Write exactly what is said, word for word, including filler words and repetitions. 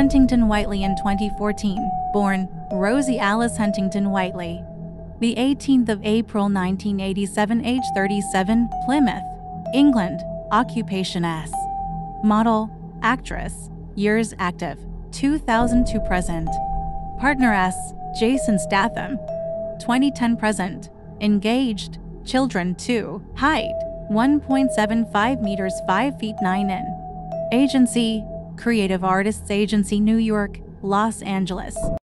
Huntington-Whiteley in twenty fourteen. Born Rosie Alice Huntington-Whiteley. The eighteenth of April nineteen eighty-seven. Age thirty-seven. Plymouth, England. Occupation S. Model, actress. Years active, two thousand two present. Partner S. Jason Statham, twenty ten present. Engaged. Children two. Height, one point seven five meters, five feet nine in. Agency, Creative Artists Agency, New York, Los Angeles.